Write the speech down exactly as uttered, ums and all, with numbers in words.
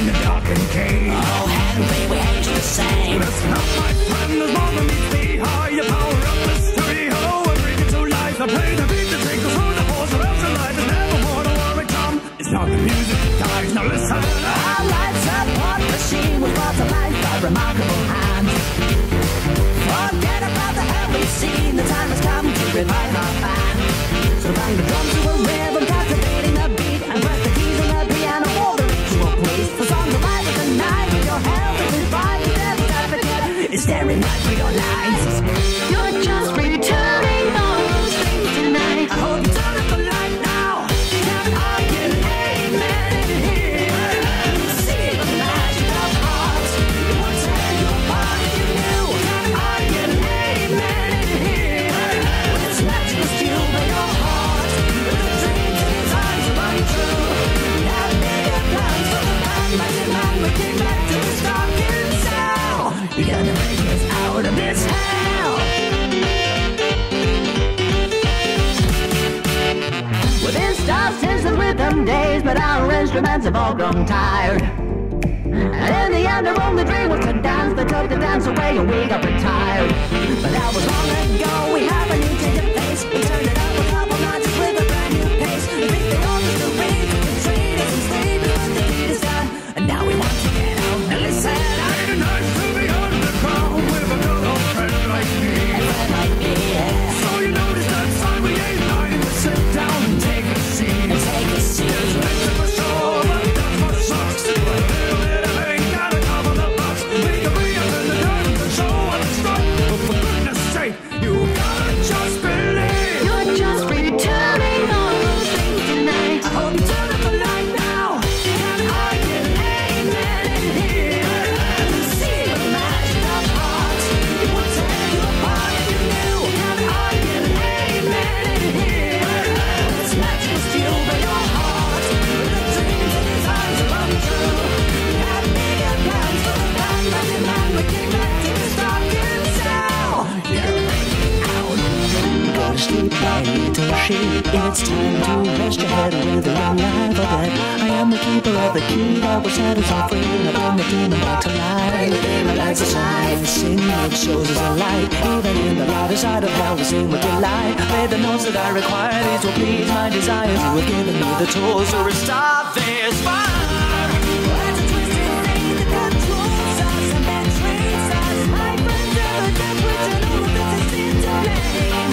the darkened cage. Oh, Henry, we hate you the same. That's not my friend, there's more than meets the eye. You power up mystery, oh, and bring it to life. I play the beat that takes us through the force of else life. There's never more to worry, Tom. It's not the music that dies, now listen. Our lights support machine was brought to life by remarkable hands. Forget about the heavenly scene, the time has come to revive our band. So bang the drums to a rhythm, captivating the beat, and press the keys on the piano for the ritual, please. For songs of life of the night, with your health and revive the devil's advocate is staring right through your lights. You're just returning all those things tonight. I hope you turn up the light now. Can I get an amen in here? See the magic of hearts. You would tear you apart if you knew. Can I get an amen in here? With its magic was fueled by your heart. With the dreams and desires are running true. We have bigger plans for the band. Magic man, we came back to this darkened cell. You're gonna bring us out of this hell. Within stars, tis the rhythm days, but our instruments have all grown tired. And in the end, our only dream was to dance. They took the dance away and we got retired. But that was long ago. We have a new change of pace. We turned it up a couple notches with a brand new pace. We beat the orchestra rate, we treat us and stay because the deed is done. And now we want to get out. And listen, Ain't it nice to be underground with a good old friend like me? a friend like me, yeah. So you notice that sign we ain't lying to sit down and take a seat. And take a seat. It's late for sure, but that's what sucks. We're a little bit of ain't gotta cover the bucks. We can be up in the dirt and show what it's struck. But for goodness sake, you gotta just believe. You're just returning all those things tonight. I hope you turn up the light now. Can I get an amen in here? See the magic of hearts. It would tear you apart if you knew. Can I get an amen in here? This magic is fueled by your heart. With the dreams and desires are untrue. We have bigger plans for the band. Magic man, we came back to this darkened cell. You're gonna bring it out. Go to sleep, my little sheep. It's time to rest your head with a young life of dead. I am the keeper of the key that will set us all free. I bring the demon back to life. Bring the demon back to life. Sing it shows us a light. Even in the lighter side of hell, we sing with delight. Play the notes that I require. These will please my desires. You have given me the tools to restart this fire. It's a twisted thing that controls us and betrays us. My friends are a temperature, all of this is into blame.